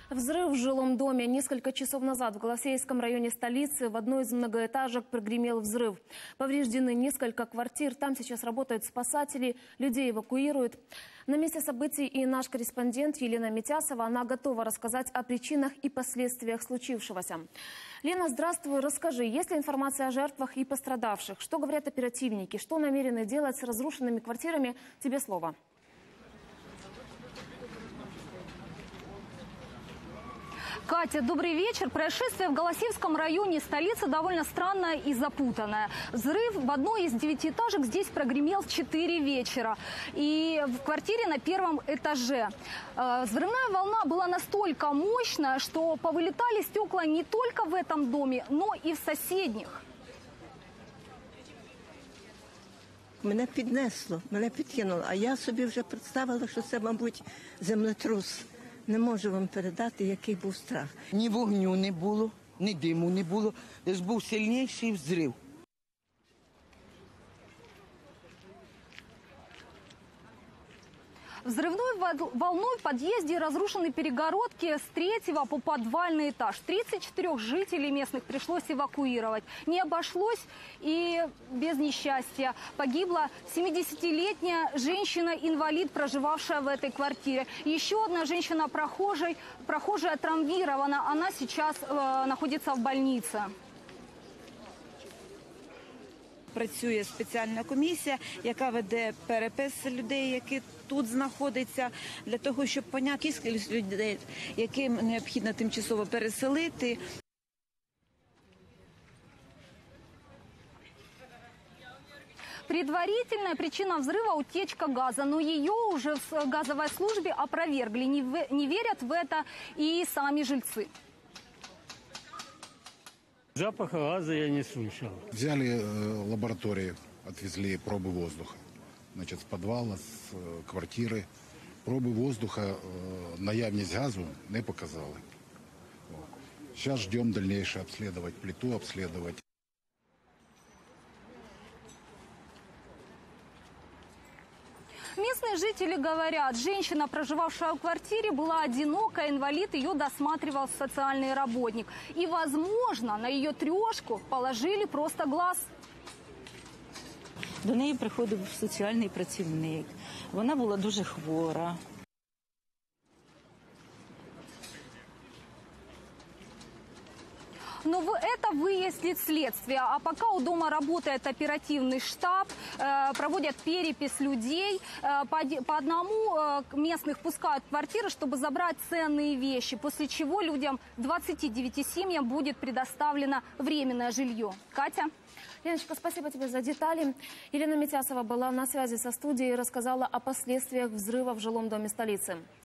Взрыв в жилом доме. Несколько часов назад в Голосеевском районе столицы в одной из многоэтажек прогремел взрыв. Повреждены несколько квартир. Там сейчас работают спасатели, людей эвакуируют. На месте событий и наш корреспондент Елена Митясова. Она готова рассказать о причинах и последствиях случившегося. Лена, здравствуй. Расскажи, есть ли информация о жертвах и пострадавших? Что говорят оперативники? Что намерены делать с разрушенными квартирами? Тебе слово. Катя, добрый вечер. Происшествие в Голосеевском районе столицы довольно странное и запутанное. Взрыв в одной из 9-этажек здесь прогремел в 4 вечера. И в квартире на 1-м этаже. Взрывная волна была настолько мощная, что повылетали стекла не только в этом доме, но и в соседних. Мене піднесло, мене підкинуло, а я собі вже представила, що це, мабуть, землетрус. Не можу вам передати, який був страх. Ні вогню не було, ні диму не було, лише був сильніший взрив. Взрывной волной в подъезде разрушены перегородки с 3-го по подвальный этаж. 34 жителей местных пришлось эвакуировать. Не обошлось и без несчастья. Погибла 70-летняя женщина-инвалид, проживавшая в этой квартире. Еще одна женщина-прохожая травмирована. Она сейчас находится в больнице. Працює спеціальна комісія, яка веде перепис людей, які тут знаходяться, для того, щоб поняти кількість людей, яким необхідно тимчасово переселити. Предварительная причина взрыва – утечка газа, но ее уже в газовой службе опровергли. Не верят в это и сами жильцы. Запаха газа я не слышал. Взяли лаборатории, отвезли пробы воздуха. Значит, с подвала, с квартиры. Пробы воздуха наявность газу не показали. Сейчас ждем дальнейшее обследовать, плиту обследовать. Местные жители говорят, женщина, проживавшая в квартире, была одинокая, инвалид, ее досматривал социальный работник. И, возможно, на ее трешку положили просто глаз. До неї приходив соціальний працівник. Вона була дуже хвора. Но это выяснит следствие. А пока у дома работает оперативный штаб, проводят перепись людей. По одному местных пускают в квартиры, чтобы забрать ценные вещи. После чего людям, 29 семьям, будет предоставлено временное жилье. Катя? Леночка, спасибо тебе за детали. Елена Митясова была на связи со студией и рассказала о последствиях взрыва в жилом доме столицы.